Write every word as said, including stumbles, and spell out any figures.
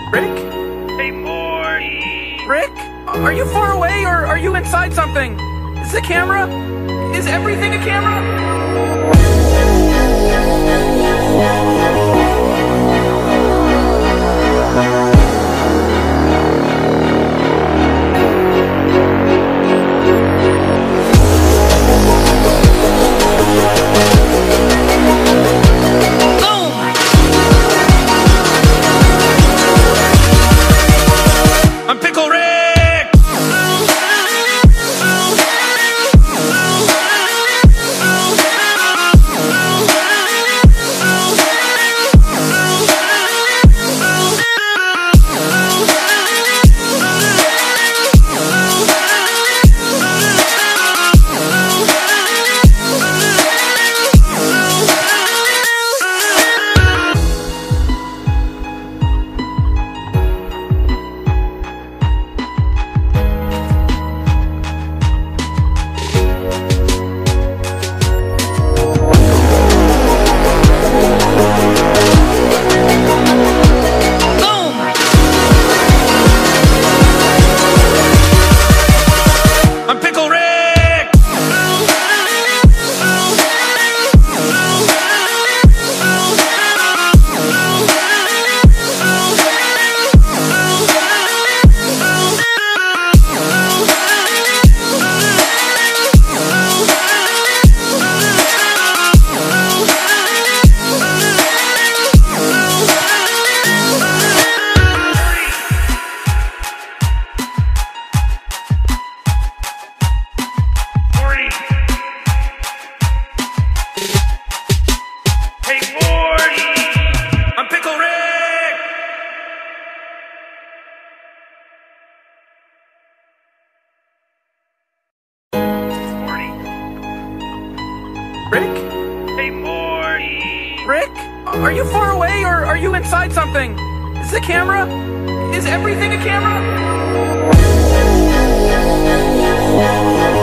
Rick? Hey, Morty! Rick? Are you far away or are you inside something? Is the camera? Is everything a camera? Rick? Hey, Morty! Rick? Are you far away or are you inside something? Is the camera? Is everything a camera?